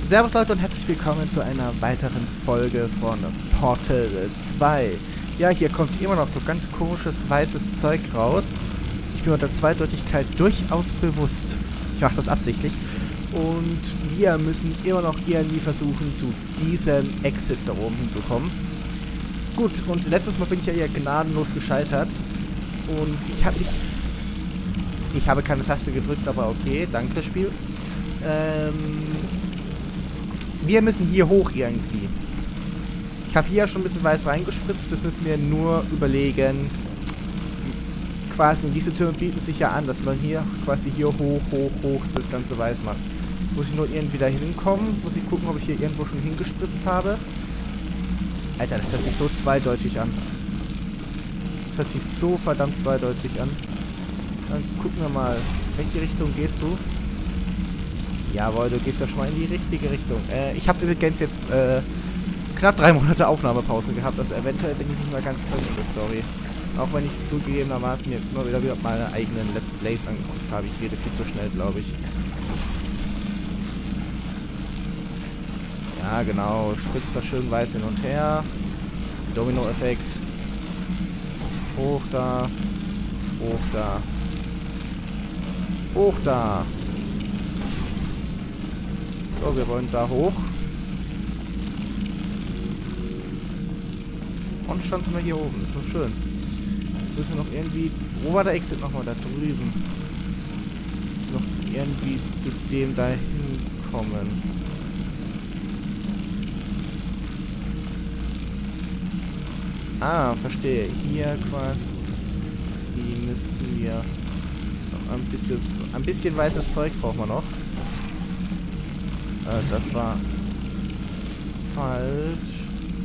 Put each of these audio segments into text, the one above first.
Servus Leute und herzlich willkommen zu einer weiteren Folge von Portal 2. Ja, hier kommt immer noch so ganz komisches weißes Zeug raus. Ich bin mir der Zweideutigkeit durchaus bewusst. Ich mache das absichtlich. Und wir müssen immer noch irgendwie versuchen, zu diesem Exit da oben hinzukommen. Gut, und letztes Mal bin ich ja eher gnadenlos gescheitert. Und ich habe keine Taste gedrückt, aber okay, danke Spiel. Wir müssen hier hoch irgendwie. Ich habe hier ja schon ein bisschen weiß reingespritzt, das müssen wir nur überlegen. Quasi, und diese Türme bieten sich ja an, dass man hier quasi hier hoch das ganze weiß macht. Jetzt muss ich nur irgendwie da hinkommen. Jetzt muss ich gucken, ob ich hier irgendwo schon hingespritzt habe. Alter, das hört sich so zweideutig an. Das hört sich so verdammt zweideutig an. Dann gucken wir mal. Welche Richtung gehst du? Jawohl, du gehst ja schon mal in die richtige Richtung. Ich habe übrigens jetzt knapp 3 Monate Aufnahmepause gehabt. Also eventuell bin ich nicht mal ganz drin in der Story. Auch wenn ich zugegebenermaßen mir immer wieder meine eigenen Let's Plays angeguckt habe. Ich rede viel zu schnell, glaube ich. Ja, genau. Spritzt da schön weiß hin und her. Domino-Effekt. Hoch da. Hoch da. Hoch da. So, wir wollen da hoch. Und schon sind wir hier oben. Das ist so schön. Jetzt müssen wir noch irgendwie... Wo war der Exit nochmal? Da drüben. Jetzt noch irgendwie zu dem da hinkommen. Ah, verstehe. Hier quasi müssten wir noch ein bisschen weißes Zeug brauchen wir noch. Das war falsch.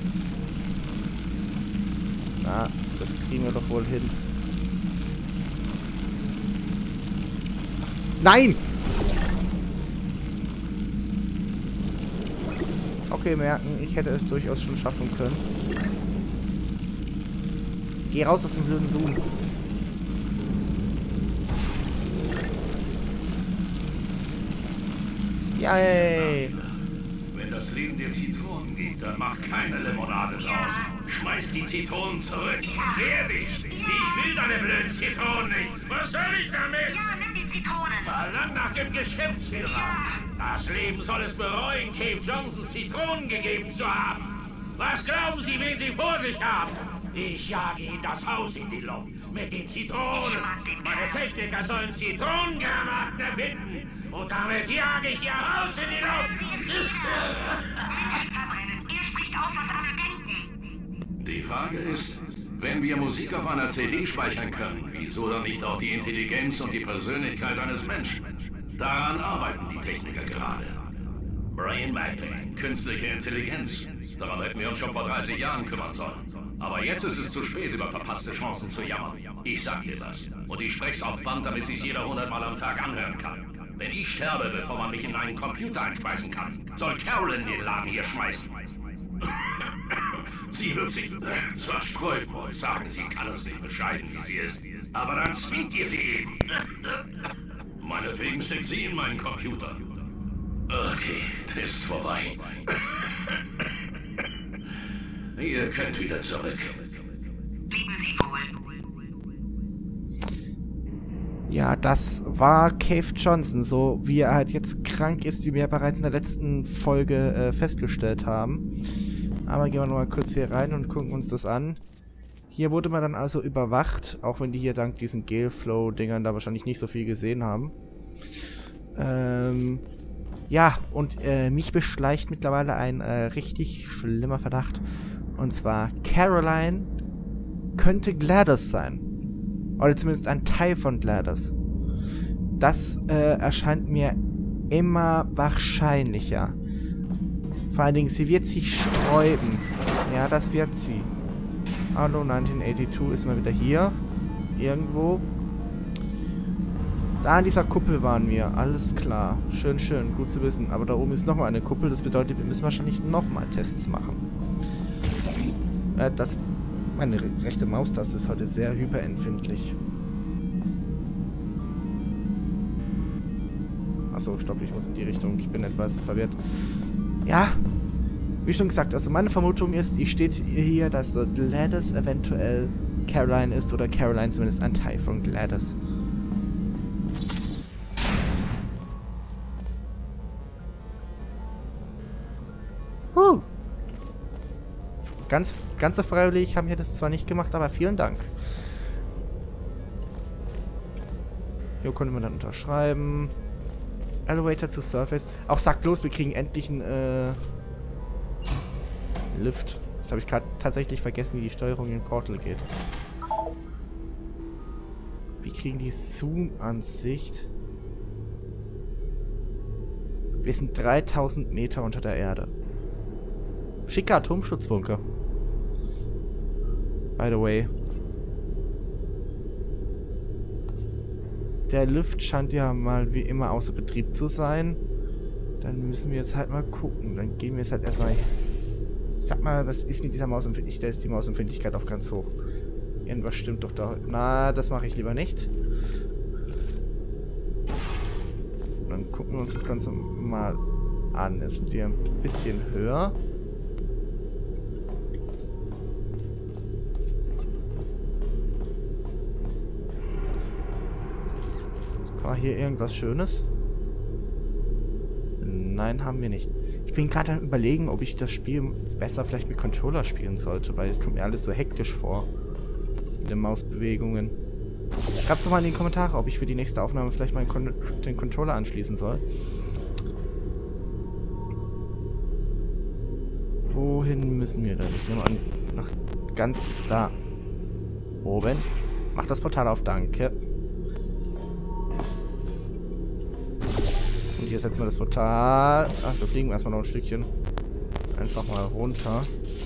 Na, das kriegen wir doch wohl hin. Nein! Okay, merken, ich hätte es durchaus schon schaffen können. Geh raus aus dem blöden Zoom. Yay! Wenn das Leben dir Zitronen gibt, dann mach keine Limonade draus. Schmeiß die Zitronen zurück. Wehr dich! Ich will deine blöden Zitronen nicht. Was soll ich damit? Ja, nimm die Zitronen. Verlang nach dem Geschäftsführer. Ja. Das Leben soll es bereuen, Cave Johnsons Zitronen gegeben zu haben. Was glauben Sie, wen Sie vor sich haben? Ich jage Ihnen das Haus in die Luft mit den Zitronen. Meine Techniker sollen Zitronengranaten erfinden. Und damit jage ich Ihr Haus in die Luft. Er spricht aus, was alle denken. Die Frage ist, wenn wir Musik auf einer CD speichern können, wieso dann nicht auch die Intelligenz und die Persönlichkeit eines Menschen? Daran arbeiten die Techniker gerade. Brain Mapping, künstliche Intelligenz. Daran hätten wir uns schon vor 30 Jahren kümmern sollen. Aber jetzt ist es zu spät, über verpasste Chancen zu jammern. Ich sag dir das. Und ich spreche auf Band, damit sich jeder 100 Mal am Tag anhören kann. Wenn ich sterbe, bevor man mich in einen Computer einspeisen kann, soll Carolyn den Laden hier schmeißen. Sie wird sich zwar sträuben und sagen, sie kann uns nicht bescheiden, wie sie ist, aber dann zwingt ihr sie eben. Meinetwegen steckt sie in meinen Computer. Okay, Test vorbei. Ihr könnt wieder zurück. Leben Sie wohl. Ja, das war Cave Johnson, so wie er halt jetzt krank ist, wie wir bereits in der letzten Folge festgestellt haben. Aber gehen wir nochmal kurz hier rein und gucken uns das an. Hier wurde man dann also überwacht, auch wenn die hier dank diesen Gale-Flow-Dingern da wahrscheinlich nicht so viel gesehen haben. Ja, und mich beschleicht mittlerweile ein richtig schlimmer Verdacht. Und zwar, Caroline könnte GLaDOS sein. Oder zumindest ein Teil von GLaDOS. Das erscheint mir immer wahrscheinlicher. Vor allen Dingen, sie wird sich sträuben. Ja, das wird sie. Hallo, 1982 ist mal wieder hier. Irgendwo. Da an dieser Kuppel waren wir. Alles klar. Schön, schön. Gut zu wissen. Aber da oben ist nochmal eine Kuppel. Das bedeutet, wir müssen wahrscheinlich nochmal Tests machen. Meine rechte Maustaste ist heute sehr hyperempfindlich. Achso, stopp, ich muss in die Richtung. Ich bin etwas verwirrt. Ja, wie schon gesagt, also meine Vermutung ist, ich steht hier, dass Gladys eventuell Caroline ist oder Caroline zumindest ein Teil von Gladys. Ganz so freiwillig haben wir das zwar nicht gemacht, aber vielen Dank. Hier konnte man dann unterschreiben. Elevator to Surface. Auch sagt bloß, wir kriegen endlich einen Lift. Das habe ich gerade tatsächlich vergessen, wie die Steuerung in Portal geht. Wir kriegen die Zoom-Ansicht. Wir sind 3000 Meter unter der Erde. Schicker Atomschutzbunker. By the way. Der Lift scheint ja mal wie immer außer Betrieb zu sein. Dann müssen wir jetzt halt mal gucken. Dann gehen wir jetzt halt erstmal... Sag mal, was ist mit dieser Mausempfindlichkeit? Da ist die Mausempfindlichkeit auf ganz hoch. Irgendwas stimmt doch da. Na, das mache ich lieber nicht. Dann gucken wir uns das Ganze mal an. Jetzt sind wir ein bisschen höher. War hier irgendwas Schönes? Nein, haben wir nicht. Ich bin gerade am Überlegen, ob ich das Spiel besser vielleicht mit Controller spielen sollte, weil es kommt mir alles so hektisch vor. Mit den Mausbewegungen. Schreibt doch mal in die Kommentare, ob ich für die nächste Aufnahme vielleicht mal den Controller anschließen soll. Wohin müssen wir denn? Ich nehme an, nach ganz da oben. Mach das Portal auf, danke. Und hier setzen wir das Portal. Ach, wir fliegen erstmal noch ein Stückchen. Einfach mal runter.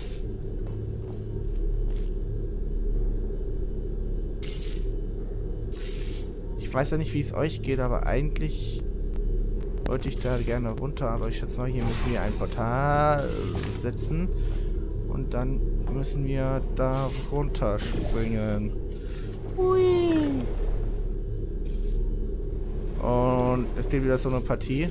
Ich weiß ja nicht, wie es euch geht, aber eigentlich wollte ich da gerne runter. Aber ich schätze mal, hier müssen wir ein Portal setzen. Und dann müssen wir da runterspringen. Hui. Und es geht wieder so eine Partie.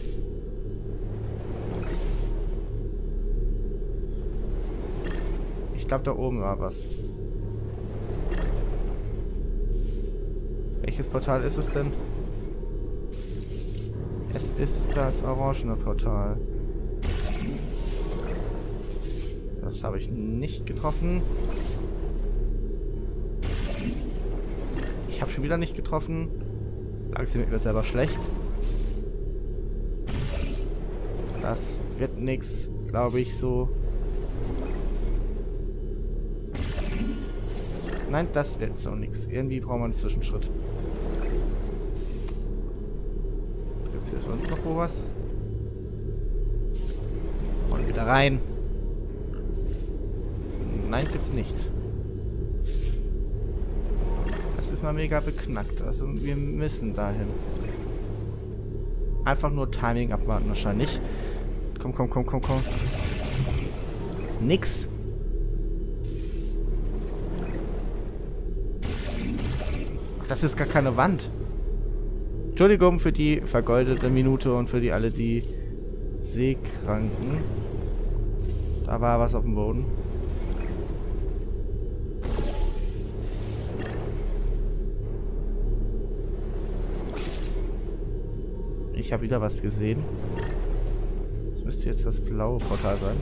Ich glaube, da oben war was. Welches Portal ist es denn? Es ist das orangene Portal. Das habe ich nicht getroffen. Ich habe schon wieder nicht getroffen. Langsam wird mir selber schlecht. Das wird nix, glaube ich, so. Nein, das wird so nix. Irgendwie brauchen wir einen Zwischenschritt. Gibt es hier sonst noch wo was? Und wieder rein. Nein, gibt's nicht. Das ist mal mega beknackt. Also wir müssen dahin. Einfach nur Timing abwarten wahrscheinlich. Komm, komm, komm, komm, komm. Nix. Ach, das ist gar keine Wand. Entschuldigung für die vergoldete Minute und für die alle die Seekranken. Da war was auf dem Boden. Ich habe wieder was gesehen. Das müsste jetzt das blaue Portal sein.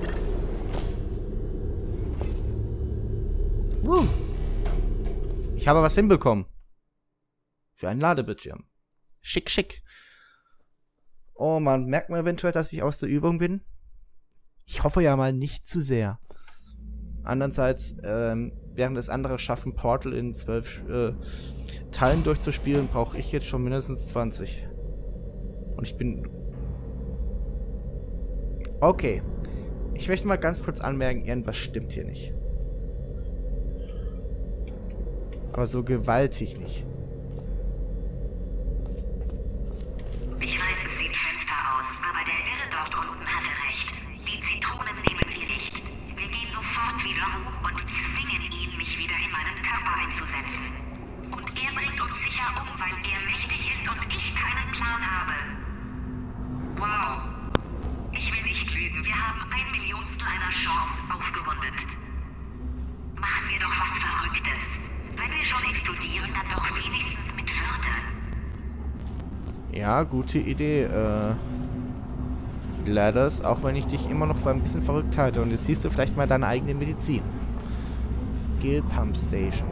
Ich habe was hinbekommen. Für einen Ladebildschirm. Schick, schick. Oh man, merkt man eventuell, dass ich aus der Übung bin? Ich hoffe ja mal nicht zu sehr. Andererseits, während es andere schaffen, Portal in 12 Teilen durchzuspielen, brauche ich jetzt schon mindestens 20. Und ich bin... Okay. Ich möchte mal ganz kurz anmerken, irgendwas stimmt hier nicht. Aber so gewaltig nicht. Ich weiß, es sieht finster aus, aber der Irre dort unten hatte recht. Die Zitronen nehmen wir nicht. Wir gehen sofort wieder hoch und zwingen ihn, mich wieder in meinen Körper einzusetzen. Und er bringt uns sicher um, weil er mächtig ist und ich keinen Plan habe. Wow. Ich will nicht lügen. bevormundet. Machen wir doch was Verrücktes. Wenn wir schon explodieren, dann doch wenigstens mit Würde. Ja, gute Idee. Gladys, auch wenn ich dich immer noch für ein bisschen verrückt halte. Und jetzt siehst du vielleicht mal deine eigene Medizin. Gill Pump Station.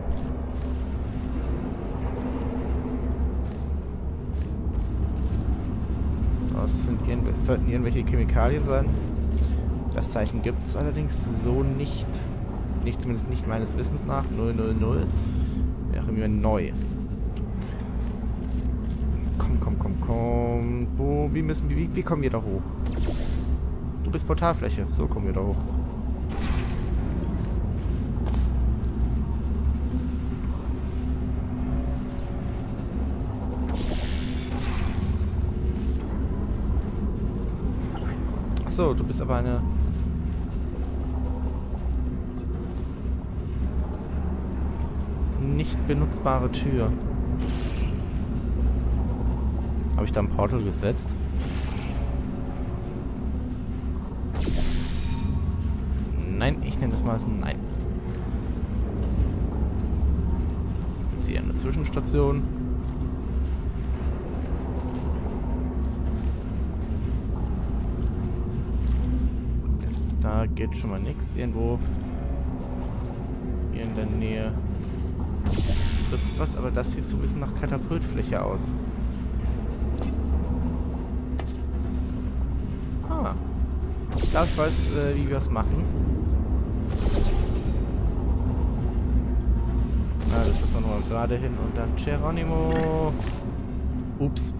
Das sollten irgendwelche Chemikalien sein. Das Zeichen gibt es allerdings so nicht. Nicht, zumindest nicht meines Wissens nach. 000. Wäre mir neu. Komm. Wie kommen wir da hoch? Du bist Portalfläche. So kommen wir da hoch. Achso, du bist aber eine... nicht benutzbare Tür. Habe ich da ein Portal gesetzt? Nein, ich nenne das mal als ein Nein. Jetzt hier eine Zwischenstation. Da geht schon mal nichts. Irgendwo hier in der Nähe spritzt was, aber das sieht so ein bisschen nach Katapultfläche aus. Ich glaube, ich weiß, wie wir es machen. Na, das ist doch nochmal gerade hin und dann Geronimo. Ups.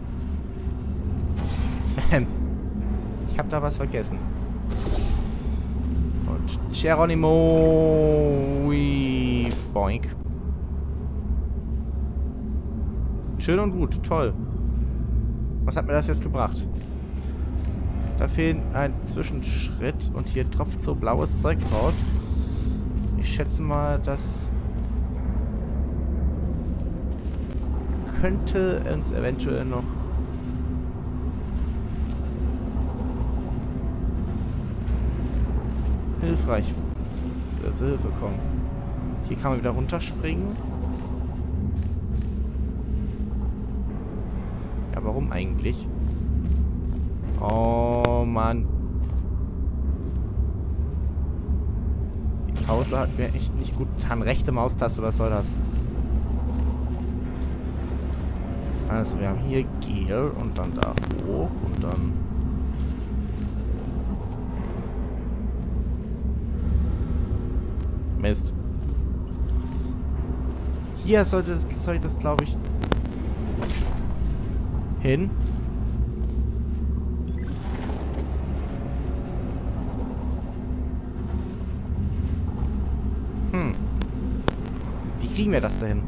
Ich habe da was vergessen. Und Geronimo. Boink. Schön und gut, toll. Was hat mir das jetzt gebracht? Da fehlt ein Zwischenschritt und hier tropft so blaues Zeugs raus. Ich schätze mal, das könnte uns eventuell noch hilfreich zur Hilfe kommen. Hier kann man wieder runterspringen. Ja, warum eigentlich? Oh, Mann. Die Pause hat mir echt nicht gut getan. Rechte Maustaste, was soll das? Also, wir haben hier Gel und dann da hoch und dann... Mist. Hier soll ich das, glaube ich, hin. Wie kriegen wir das dahin?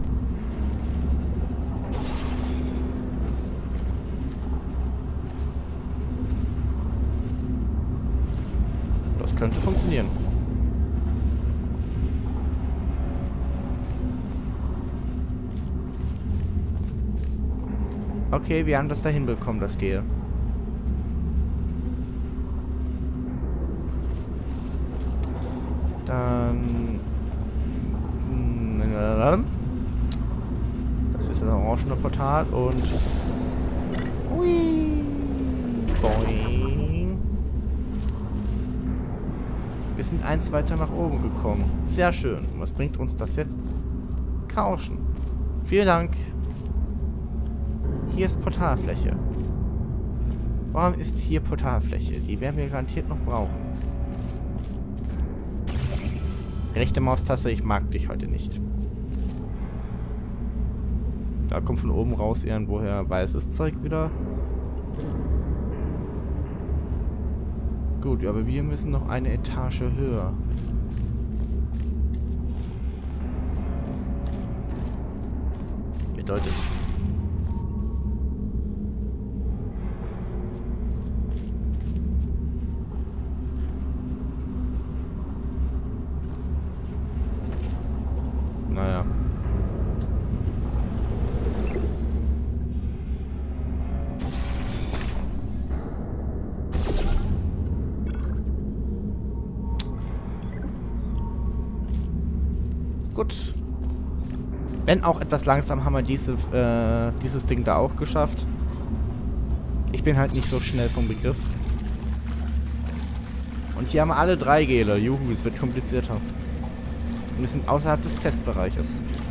Das könnte funktionieren. Okay, wir haben das dahin bekommen, das Gel. Dann... Das ist ein orangener Portal und... Hui! Boing! Wir sind eins weiter nach oben gekommen. Sehr schön. Und was bringt uns das jetzt? Kauschen. Vielen Dank. Hier ist Portalfläche. Warum ist hier Portalfläche? Die werden wir garantiert noch brauchen. Rechte Maustaste, ich mag dich heute nicht. Da kommt von oben raus irgendwoher weißes Zeug wieder. Gut, aber wir müssen noch eine Etage höher. Bedeutet... Naja. Gut. Wenn auch etwas langsam, haben wir dieses Ding da auch geschafft. Ich bin halt nicht so schnell vom Begriff. Und hier haben wir alle 3 Gele. Juhu, es wird komplizierter. Und wir sind außerhalb des Testbereiches.